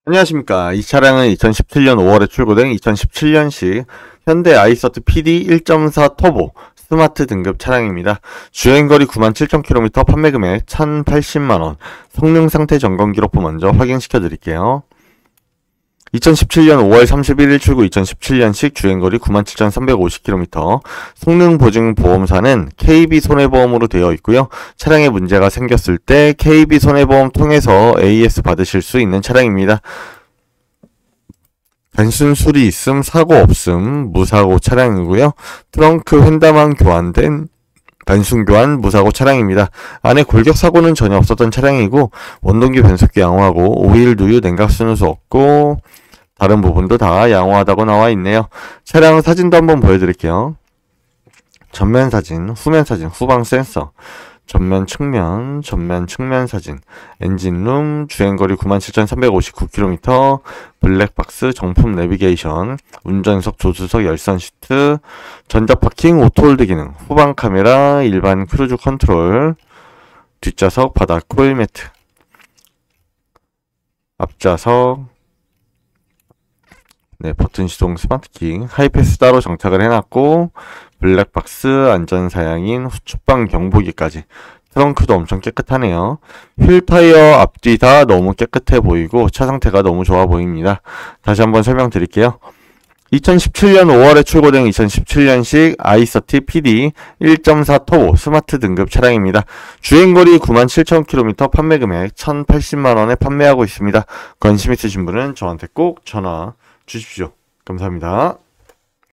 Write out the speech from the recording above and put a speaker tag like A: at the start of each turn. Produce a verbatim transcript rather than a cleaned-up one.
A: 안녕하십니까. 이 차량은 이천십칠 년 오월에 출고된 이천십칠 년식 현대 아이서트 피디 일 점 사 터보 스마트 등급 차량입니다. 주행거리 구만 칠천 킬로미터, 판매금액 천팔십만 원, 성능 상태 점검 기록부 먼저 확인시켜 드릴게요. 이천십칠 년 오월 삼십일일 출고 이천십칠 년식 주행거리 구만 칠천삼백오십 킬로미터, 성능보증보험사는 케이비손해보험으로 되어 있고요. 차량에 문제가 생겼을 때 케이비손해보험 통해서 에이에스 받으실 수 있는 차량입니다. 단순 수리 있음, 사고 없음, 무사고 차량이고요. 트렁크 횡단만 교환된 단순 교환 무사고 차량입니다. 안에 골격 사고는 전혀 없었던 차량이고 원동기 변속기 양호하고 오일 누유 냉각 순환수 없고 다른 부분도 다 양호하다고 나와 있네요. 차량 사진도 한번 보여드릴게요. 전면 사진, 후면 사진, 후방 센서, 전면 측면, 전면 측면 사진, 엔진룸, 주행거리 구만 칠천삼백오십구 킬로미터, 블랙박스, 정품 내비게이션, 운전석, 조수석, 열선 시트, 전자파킹, 오토홀드 기능, 후방 카메라, 일반 크루즈 컨트롤, 뒷좌석, 바닥 코일 매트, 앞좌석, 네, 버튼 시동 스마트키, 하이패스 따로 정착을 해놨고, 블랙박스, 안전사양인, 후측방 경보기까지. 트렁크도 엄청 깨끗하네요. 휠 타이어 앞뒤 다 너무 깨끗해 보이고 차 상태가 너무 좋아 보입니다. 다시 한번 설명드릴게요. 이천십칠 년 오월에 출고된 이천십칠 년식 아이서티 피디 일 점 사 터보 스마트 등급 차량입니다. 주행거리 구만 칠천 킬로미터, 판매금액 천팔십만 원에 판매하고 있습니다. 관심 있으신 분은 저한테 꼭 전화 주십시오. 감사합니다.